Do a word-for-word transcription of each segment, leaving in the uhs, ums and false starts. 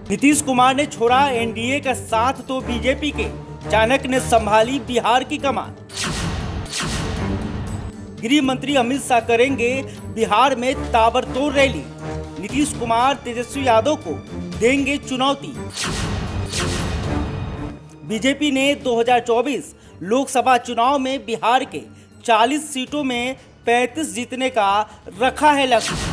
नीतीश कुमार ने छोड़ा एनडीए का साथ तो बीजेपी के, चाणक्य ने संभाली बिहार की कमान। गृह मंत्री अमित शाह करेंगे बिहार में ताबड़तोड़ रैली, नीतीश कुमार तेजस्वी यादव को देंगे चुनौती। बीजेपी ने दो हज़ार चौबीस लोकसभा चुनाव में बिहार के चालीस सीटों में पैंतीस जीतने का रखा है लक्ष्य।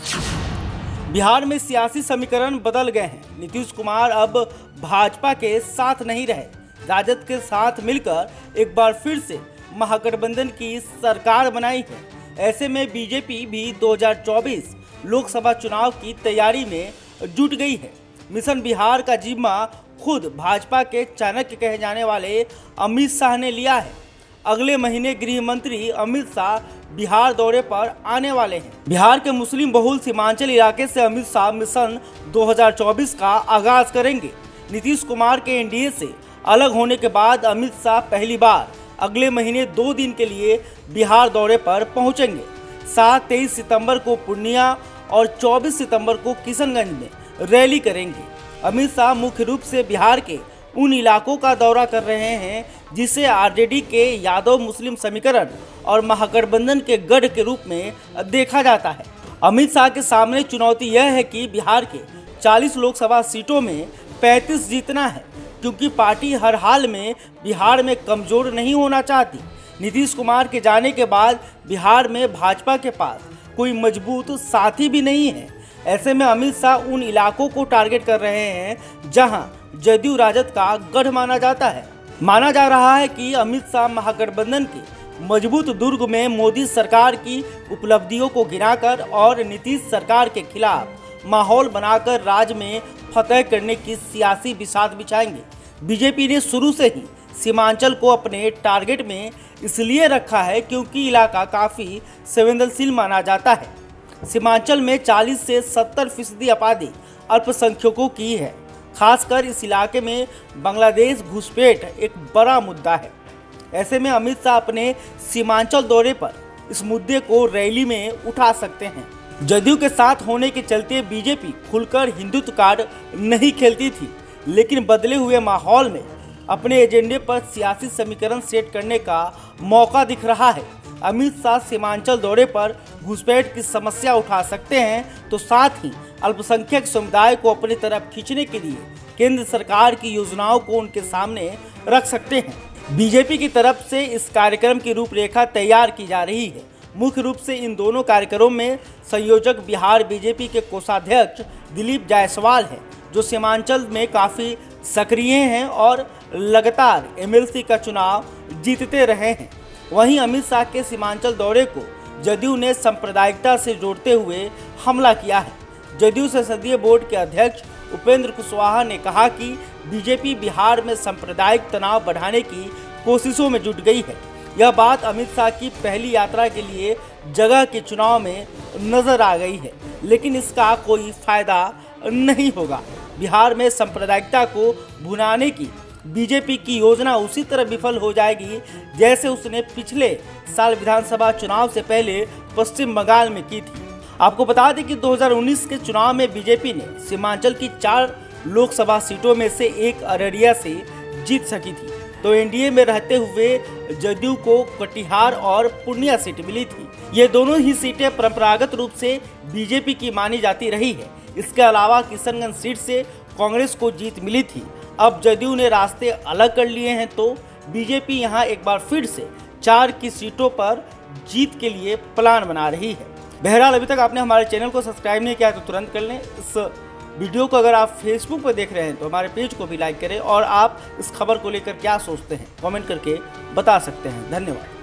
बिहार में सियासी समीकरण बदल गए हैं। नीतीश कुमार अब भाजपा के साथ नहीं रहे, राजद के साथ मिलकर एक बार फिर से महागठबंधन की सरकार बनाई है। ऐसे में बीजेपी भी दो हज़ार चौबीस लोकसभा चुनाव की तैयारी में जुट गई है। मिशन बिहार का जिम्मा खुद भाजपा के चाणक्य कहे जाने वाले अमित शाह ने लिया है। अगले महीने गृह मंत्री अमित शाह बिहार दौरे पर आने वाले हैं। बिहार के मुस्लिम बहुल सीमांचल इलाके से अमित शाह मिशन दो हज़ार चौबीस का आगाज करेंगे। नीतीश कुमार के एनडीए से अलग होने के बाद अमित शाह पहली बार अगले महीने दो दिन के लिए बिहार दौरे पर पहुंचेंगे। शाह तेईस सितंबर को पूर्णिया और चौबीस सितंबर को किशनगंज में रैली करेंगे। अमित शाह मुख्य रूप से बिहार के उन इलाकों का दौरा कर रहे हैं जिसे आरजेडी के यादव मुस्लिम समीकरण और महागठबंधन के गढ़ के रूप में देखा जाता है। अमित शाह के सामने चुनौती यह है कि बिहार के चालीस लोकसभा सीटों में पैंतीस जीतना है, क्योंकि पार्टी हर हाल में बिहार में कमजोर नहीं होना चाहती। नीतीश कुमार के जाने के बाद बिहार में भाजपा के पास कोई मजबूत साथी भी नहीं है। ऐसे में अमित शाह उन इलाकों को टारगेट कर रहे हैं जहां जदयू राजद का गढ़ माना जाता है। माना जा रहा है कि अमित शाह महागठबंधन के मजबूत दुर्ग में मोदी सरकार की उपलब्धियों को गिराकर और नीतीश सरकार के खिलाफ माहौल बनाकर राज्य में फतह करने की सियासी बिसात बिछाएंगे। बीजेपी ने शुरू से ही सीमांचल को अपने टारगेट में इसलिए रखा है क्योंकि इलाका काफ़ी संवेदनशील माना जाता है। सीमांचल में चालीस से सत्तर फीसदी आबादी अल्पसंख्यकों की है। खासकर इस इलाके में बांग्लादेश घुसपैठ एक बड़ा मुद्दा है। ऐसे में अमित शाह अपने सीमांचल दौरे पर इस मुद्दे को रैली में उठा सकते हैं। जदयू के साथ होने के चलते बीजेपी खुलकर हिंदुत्व कार्ड नहीं खेलती थी, लेकिन बदले हुए माहौल में अपने एजेंडे पर सियासी समीकरण सेट करने का मौका दिख रहा है। अमित शाह सीमांचल दौरे पर घुसपैठ की समस्या उठा सकते हैं, तो साथ ही अल्पसंख्यक समुदाय को अपनी तरफ खींचने के लिए केंद्र सरकार की योजनाओं को उनके सामने रख सकते हैं। बीजेपी की तरफ से इस कार्यक्रम की रूपरेखा तैयार की जा रही है। मुख्य रूप से इन दोनों कार्यक्रमों में संयोजक बिहार बीजेपी के कोषाध्यक्ष दिलीप जायसवाल हैं, जो सीमांचल में काफ़ी सक्रिय हैं और लगातार एमएलसी का चुनाव जीतते रहे हैं। वहीं अमित शाह के सीमांचल दौरे को जदयू ने सांप्रदायिकता से जोड़ते हुए हमला किया है। जदयू संसदीय बोर्ड के अध्यक्ष उपेंद्र कुशवाहा ने कहा कि बीजेपी बिहार में सांप्रदायिक तनाव बढ़ाने की कोशिशों में जुट गई है। यह बात अमित शाह की पहली यात्रा के लिए जगह के चुनाव में नजर आ गई है, लेकिन इसका कोई फायदा नहीं होगा। बिहार में सांप्रदायिकता को भुनाने की बीजेपी की योजना उसी तरह विफल हो जाएगी जैसे उसने पिछले साल विधानसभा चुनाव से पहले पश्चिम बंगाल में की थी। आपको बता दें कि दो हज़ार उन्नीस के चुनाव में बीजेपी ने सीमांचल की चार लोकसभा सीटों में से एक अररिया से जीत सकी थी, तो एनडीए में रहते हुए जदयू को कटिहार और पूर्णिया सीट मिली थी। ये दोनों ही सीटें परंपरागत रूप से बीजेपी की मानी जाती रही है। इसके अलावा किशनगंज सीट से कांग्रेस को जीत मिली थी। अब जदयू ने रास्ते अलग कर लिए हैं, तो बीजेपी यहां एक बार फिर से चार की सीटों पर जीत के लिए प्लान बना रही है। बहरहाल अभी तक आपने हमारे चैनल को सब्सक्राइब नहीं किया तो तुरंत कर लें। इस वीडियो को अगर आप फेसबुक पर देख रहे हैं तो हमारे पेज को भी लाइक करें, और आप इस खबर को लेकर क्या सोचते हैं कमेंट करके बता सकते हैं। धन्यवाद।